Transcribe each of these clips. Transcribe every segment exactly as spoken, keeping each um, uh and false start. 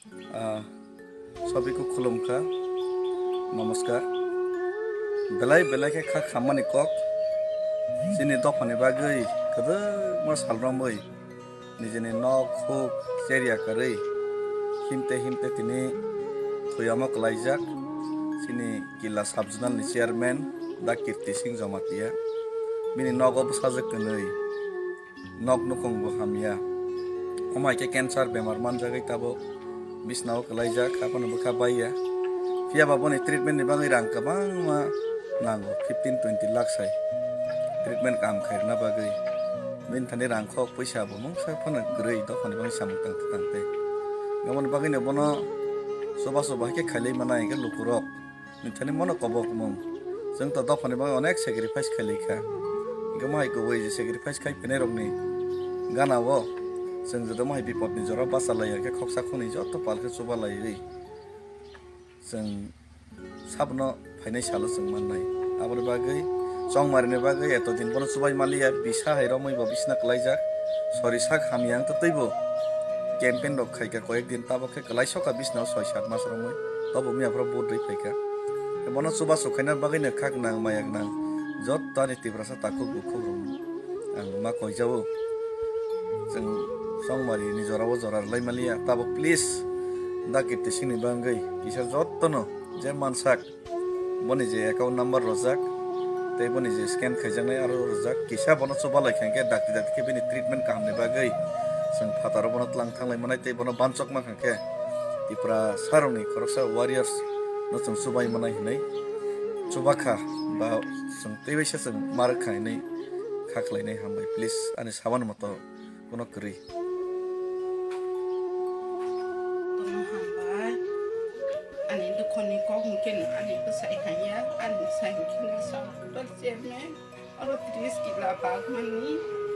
আহ, সবিকো খুলুমখা নমস্কার বেলাই বেলাইকে খা খামানি কক sini dopani bagui kada mo salramoi nijeni nok huk cheria karei himte himte tini thoyama klaijak sini kila subjonal ni chairman da kirti singh jomatia bini nogo sajak kanei nok nukong bo hamia omai ke cancer bemar manjagai tabo bisnao klaijak apano bo khabaiya pia baboni treatment ni bangai rang kabang ma nango fifteen twenty lakh sai treatment kam khairna bagai min thani rang khok paisa bo mong sa phana grei do phani bang samung tang tang te gamon bagai ne bono soba soba ke khalei mana ke lukurok min thani mono kobok mong jeng to do phani bang onek sacrifice khalei kha gamai ko wei sacrifice khai pene rok ni gana wo jeng jodo mai bipot ni jora basalai ke khoksa khoni jotto palke soba lai rei jeng sabno phainai salo jeng mannai abor bagai song marine bagai eto din bono subai malia bisa hairo moi bo bisna klaijak sori sak hamiang to teibo campaign rok khaika koyek din tabo ke klai soka bisna six seven mas romoi tobo mi apro bod rei phaika bono suba sokhaina bagai ne khak nang mayak nang jot tani tibrasa takuk bukuk rom ang ma koijao jeng song mari ni jorabo jorar lai malia tabo please da kirti sini bangai kisa jottono je mansak boni je account number rojak tei boni je scan khaijanai aro rojak kisa bono soba laikhanke dakti dakti ke bini treatment kamne bagai jeng phataro bono tlang thanglai manai tei bono bansok makhangke tipra saroni khoroksa warriors no jeng subai manai hinai subakha ba jeng tei baisa jeng mar khainai khaklainai hambai please ani saban moto kono kri ani dukoni ko mungkin ani pesai hanya ani sai kini sa dot jeme aro tris kila bag mani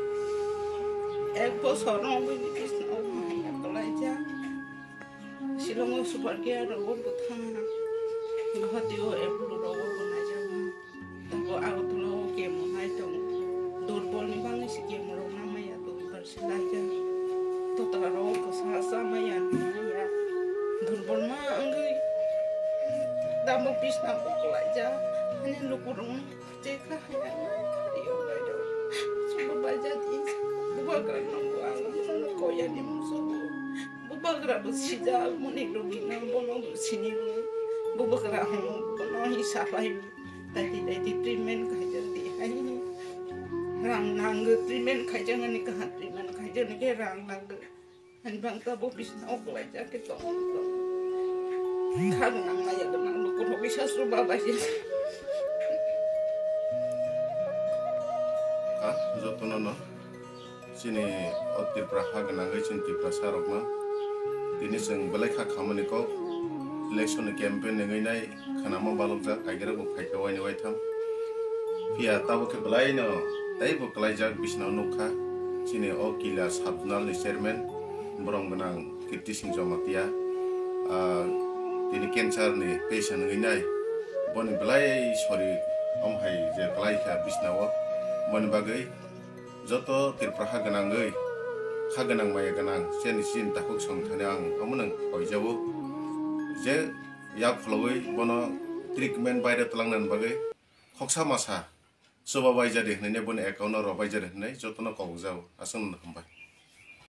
ek bosor no bini bisna o maya kolaja silongo supergia ro butha ghatio ebulu ro buna jama tabo autulo ke monai tong durbol ni bang si ke moro na maya to persilaja to taro ko sa sa maya maya durbol ma anggai damo bisna ko kolaja ani lukurung ceka hanya kario gado suba baja di buba grano buang ko ya di muso buba grano sija moni lugina bono sini buba grano bono hisabai tadi tadi treatment kajar di ani rang nang treatment kajar ni ka treatment kajar ni ke rang nang ani bang ta bo bisna ko kolaja ke to Kang nang maya demang lukur bisa suruh baja. Ah, jotono no. Sini otir praha ganangai cinti prasarok ma. Tini seng belai kha khamani ko election campaign ngai nai khanama balokja kaigera bo khaika wai wai tham. Pia tabo ke belai no. Tai bo kelai jak bisna nukha. Sini o kila subjonal ni chairman borong ganang Kirti Singh Jomatia. Ah tini cancer ni patient ngai nai boni belai sorry om hai je belai kha bisnawo boni bagai joto tirpraha ganangai kha ganang maya ganang sen sin takuk song thane ang amunang koijabo je yak flowai bono treatment baire talangnan bagai khoksa masa soba baija dekhnai ne boni account ro baija dekhnai jotono kobjao asang hambai